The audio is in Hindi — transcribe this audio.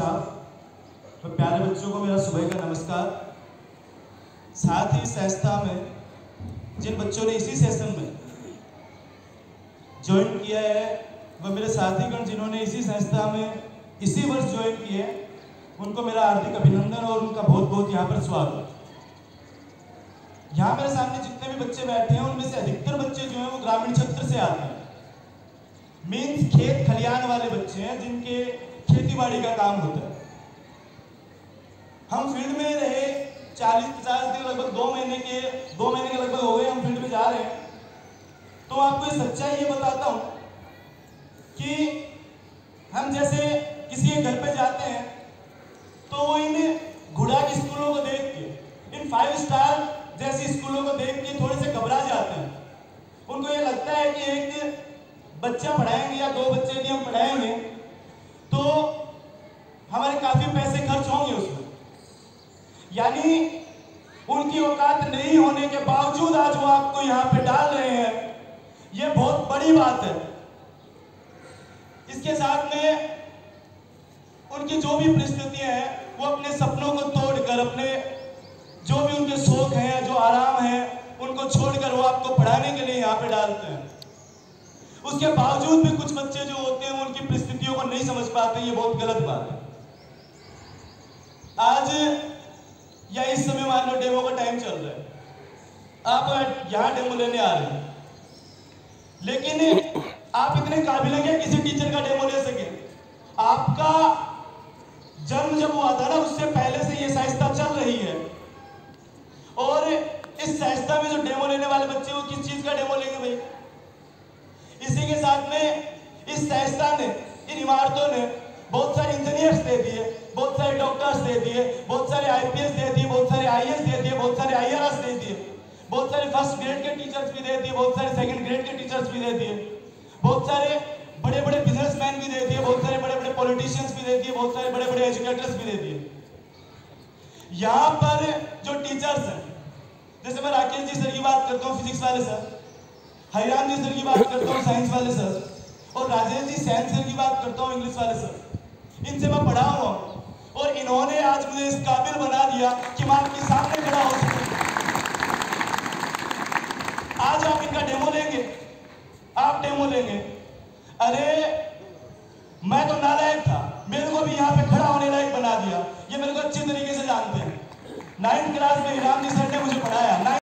साहब, तो प्यारे बच्चों को मेरा सुबह का नमस्कार। साथ ही संस्था में जिन बच्चों ने इसी सेशन में ज्वाइन किया है, वह मेरे साथीगण जिन्होंने इसी संस्था में इसी वर्ष ज्वाइन किए हैं, उनको मेरा हार्दिक अभिनंदन और उनका बहुत बहुत यहाँ पर स्वागत। यहाँ मेरे सामने जितने भी बच्चे बैठे हैं उनमें से अधिकतर बच्चे जो हैं वो ग्रामीण क्षेत्र से आते हैं। मीन्स खेत खलियान वाले बच्चे हैं जिनके खेती बाड़ी का काम होता है। हम फील्ड में रहे 40-50 दिन, लगभग 2 महीने के लगभग हो गए हम फील्ड में जा रहे हैं। तो आपको ये सच्चाई ये बताता हूँ कि हम जैसे किसी के घर पे जाते हैं तो वो इन घुड़ा की स्कूलों को देख के, इन 5 स्टार जैसी स्कूलों को देख के थोड़े से घबरा जाते हैं। उनको ये लगता है कि एक बच्चा पढ़ाएंगे या 2 बच्चे भी हम पढ़ाएंगे तो हमारे काफी पैसे खर्च होंगे उसमें। यानी उनकी औकात नहीं होने के बावजूद आज वो आपको यहाँ पे डाल रहे हैं, ये बहुत बड़ी बात है। इसके साथ में उनकी जो भी परिस्थितियां हैं वो अपने सपनों को तोड़कर, अपने जो भी उनके शौक हैं, जो आराम है, उनको छोड़कर वो आपको पढ़ाने के लिए यहाँ पे डालते हैं। उसके बावजूद भी कुछ बच्चे जो होते हैं उनकी परिस्थितियों को नहीं समझ पाते, ये बहुत गलत बात है। आज या इस समय मान लो डेमो का टाइम चल रहा है, आप यहाँ डेमो लेने आ रहे हैं, लेकिन आप इतने काबिल हैं कि किसी टीचर का डेमो ले सके। आपका जन्म जब हुआ था ना, उससे पहले से ये संस्था चल रही है और इस संस्था में जो डेमो लेने वाले बच्चे वो किस चीज का डेमो लेंगे भाई? इसी के साथ में इस संस्था ने, इन इमारतों ने बहुत सारे इंजीनियर्स दे दिए, बहुत सारे डॉक्टर्स दे दिए, बहुत सारे आईपीएस दे दिए, बहुत सारे आईएएस दे दिए, बहुत सारे आईआरएस दे दिए, बहुत सारे फर्स्ट ग्रेड के टीचर्स भी दे दिए, बहुत सारे सेकंड ग्रेड के टीचर्स भी दे दिए, बहुत सारे बड़े बड़े बिजनेसमैन भी दे दिए, बहुत सारे बड़े बड़े पॉलिटिशियंस भी दे दिए, बहुत सारे बड़े बड़े एजुकेटर्स भी दे दिए। यहाँ पर जो टीचर्स हैं, जैसे मैं राकेश जी सर की बात करता हूँ, फिजिक्स वाले सर, हरिराम जी सर की बात करता हूँ, साइंस वाले सर, और राजेश जी साइंस सर की बात करता हूँ, इंग्लिश वाले सर। इनसे मैं पढ़ा हुआ और इन्होंने आज मुझे इस काबिल बना दिया कि मैं आपके सामने खड़ा हो सकूं। आज आप इनका डेमो लेंगे, आप डेमो लेंगे। अरे मैं तो नालायक था, मेरे को भी यहाँ पे खड़ा होने लायक बना दिया, ये मेरे को अच्छी तरीके से जानते हैं। 9th क्लास में हरिराम जी सर ने मुझे पढ़ाया।